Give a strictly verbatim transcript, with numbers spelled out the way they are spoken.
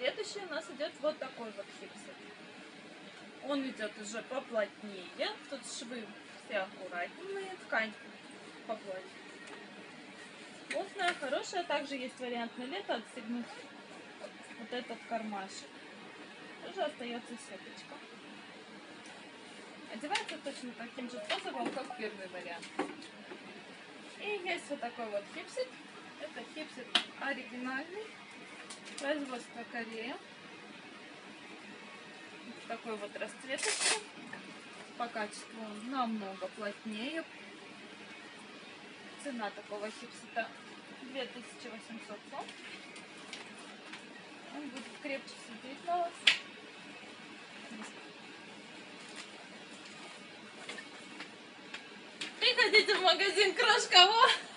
Следующий у нас идет вот такой вот хипсик. Он идет уже поплотнее. Тут швы все аккуратнее, ткань поплотнее. Плотная, хорошая. Также есть вариант на лето отстегнуть вот этот кармашек. Тоже остается сеточка. Одевается точно таким же способом, как первый вариант. И есть вот такой вот хипсик. Это хипсик оригинальный. Производство Корея. Такой вот расцветочка. По качеству он намного плотнее. Цена такого хипсика две тысячи восемьсот сом. Он будет крепче сидеть на вас. Приходите в магазин Крошка.